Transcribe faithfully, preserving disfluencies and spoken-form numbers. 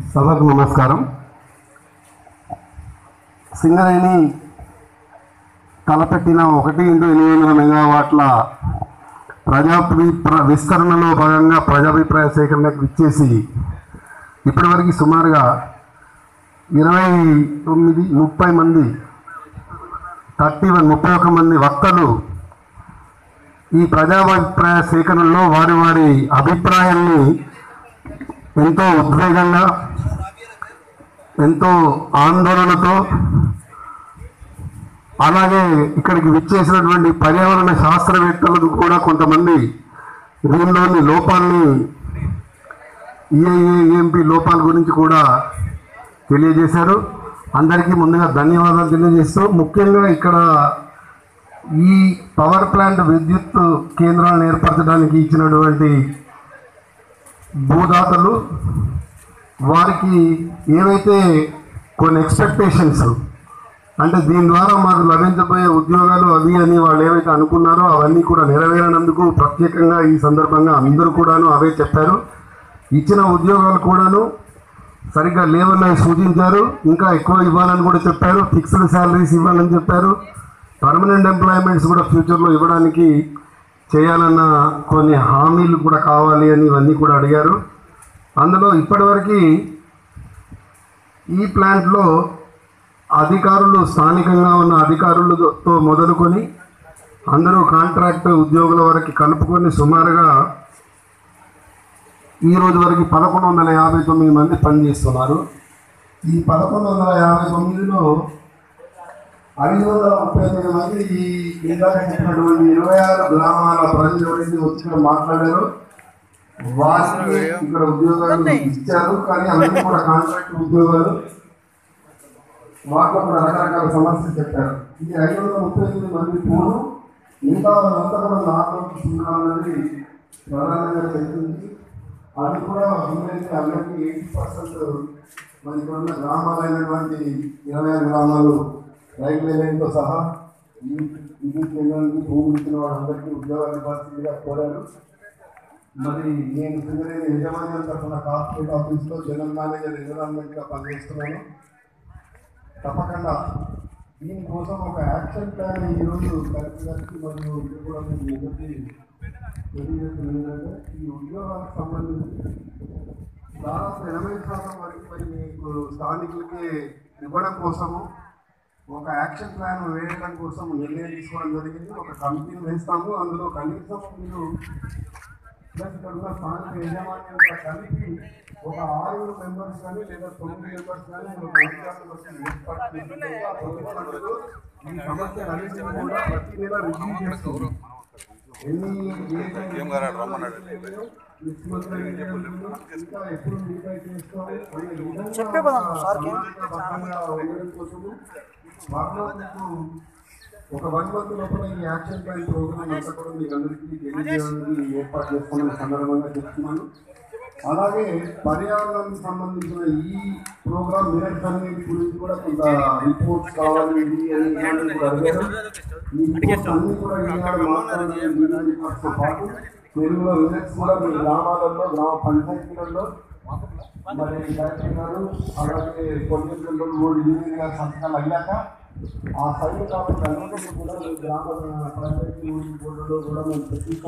సభకు నమస్కారం. సింగరేణి తలపెట్టిన ఒకటి ఇంటూ ఎనిమిది వందల మెగావాట్ల ప్రజాభి విస్తరణలో భాగంగా ప్రజాభిప్రాయ సేకరణకు ఇచ్చేసి ఇప్పటివరకు సుమారుగా ఇరవై తొమ్మిది ముప్పై మంది థర్టీ వన్ ముప్పై ఒక్క మంది వక్తలు ఈ ప్రజాభిప్రాయ సేకరణలో వారి వారి అభిప్రాయాన్ని ఎంతో ఉద్వేగంగా ఎంతో ఆందోళనతో అలాగే ఇక్కడికి విచ్చేసినటువంటి పర్యావరణ శాస్త్రవేత్తలకు కూడా కొంతమంది దీనిలోని లోపాలని ఈఐఏఎంపీ లోపాల గురించి కూడా తెలియజేశారు. అందరికీ ముందుగా ధన్యవాదాలు తెలియజేస్తూ ముఖ్యంగా ఇక్కడ ఈ పవర్ ప్లాంట్ విద్యుత్ కేంద్రాలను ఏర్పరచడానికి ఇచ్చినటువంటి భూదాతలు వారికి ఏవైతే కొన్ని ఎక్స్పెక్టేషన్స్ అంటే దీని ద్వారా మాకు లభించబోయే ఉద్యోగాలు అవి అని వాళ్ళు ఏవైతే అనుకున్నారో అవన్నీ కూడా నెరవేరనందుకు ప్రత్యేకంగా ఈ సందర్భంగా అందరూ కూడాను అవే చెప్పారు. ఇచ్చిన ఉద్యోగాలు కూడాను సరిగ్గా లేవని సూచించారు. ఇంకా ఎక్కువ ఇవ్వాలని కూడా చెప్పారు. ఫిక్స్డ్ శాలరీస్ ఇవ్వాలని చెప్పారు. పర్మనెంట్ ఎంప్లాయ్మెంట్స్ కూడా ఫ్యూచర్లో ఇవ్వడానికి చేయాలన్న కొన్ని హామీలు కూడా కావాలి అని ఇవన్నీ కూడా అడిగారు. అందులో ఇప్పటివరకు ఈ ప్లాంట్లో అధికారులు స్థానికంగా ఉన్న అధికారులతో మొదలుకొని అందరూ కాంట్రాక్ట్ ఉద్యోగుల వరకు కలుపుకొని సుమారుగా ఈ రోజు వరకు పదకొండు వందల యాభై తొమ్మిది మంది పనిచేస్తున్నారు. ఈ పదకొండు వందల యాభై తొమ్మిదిలో ఐదు వందల ముప్పై తొమ్మిది మంది ఈ ఇందాక చెప్పినటువంటి ఇరవై ఆరు గ్రామాల ప్రజలు ఎవరైతే వచ్చి మాట్లాడారో వారికి ఇక్కడ ఉద్యోగాలు ఇచ్చారు. కానీ అందరూ కూడా కాంట్రాక్ట్ ఉద్యోగాలు వాటిలో కూడా రకరకాల సమస్యలు చెప్పారు. ఈ ఐదు వందల ముప్పై ఎనిమిది మంది పోను ఇంకా వాళ్ళంతా కూడా నాలుగు ప్రధానంగా చెప్తుంది. అది కూడా వీలైతే అందరికీ ఎయిటీ పర్సెంట్ మరి ఇక్కడ ఉన్న గ్రామాలైనటువంటి ఇరవై ఆరు గ్రామాలు రైల్వే లైన్తో సహా ఈ విద్యుత్ కేంద్రానికి భూమి ఇచ్చిన వాళ్ళందరికీ ఉద్యోగాలు ఇవ్వాల్సిందిగా కోరారు. మరి నేను సింగరేణి యజమాన్యం తరఫున కార్పొరేట్ ఆఫీస్లో జనరల్ మేనేజర్ ఎన్విరాన్మెంట్గా పనిచేస్తున్నాను. తప్పకుండా దీనికోసం ఒక యాక్షన్ ప్లాన్ ఈరోజు కలెక్టర్ గారికి మరియు ఇది కూడా మేము ఎదుటి తెలియజేస్తుంది. ఏంటంటే ఈ ఉద్యోగాలకు సంబంధించి దాదాపు ఎనభై శాతం వరకు మరి మీకు స్థానికులకి ఇవ్వడం కోసము ఒక యాక్షన్ ప్లాన్ వేయడం కోసం నిర్ణయం తీసుకోవడం జరిగింది. ఒక కమిటీని వేస్తాము. అందులో కనీసం మీరు ప్లస్ ఇక్కడ ఉన్న స్థానిక యజమాన్యంగా కలిపి ఒక ఆరుగురు మెంబర్స్ కానీ లేదా తొమ్మిది మెంబర్స్ కానీ ఒక ఏర్పాటు ఈ సమస్య అన్నింటినీ కూడా ప్రతి నెల రివ్యూ చేస్తారు. ఎన్ని ఇంకా ఎప్పుడు మీపై చేసుకోవాలి ఉండడం కోసము వాటిలో ఒక వన్ మంత్ లోపల ఈ యాక్షన్ ప్లాన్ ప్రోగ్రామ్ అంతా కూడా మీకు అందరికీ తెలియజేయాలని ఏర్పాటు చేసుకున్న సందర్భంగా చెప్తున్నాను. అలాగే పర్యావరణానికి సంబంధించిన ఈ ప్రోగ్రామ్ మిరర్స్ అనేది గురించి కూడా కొంత రిపోర్ట్స్ కావాలి అని కూడా అడిగారు. ఈ రిపోర్ట్స్ అన్ని కూడా ఈనాడు మాట్లాడుతూ పాటు తెలుగులో మిరర్స్ కూడా మీ గ్రామాలలో గ్రామ పంచాయతీలలో మరి కలెక్టర్ గారు అలాగే పొలిటికల్ కంట్రోల్ బోర్డు ఇంజనీర్ గారు సంతకాలు అయ్యాక ఆ సైడ్ కాబట్టి అన్నింటినీ కూడా గ్రామ పంచాయతీ బోర్డులో కూడా మేము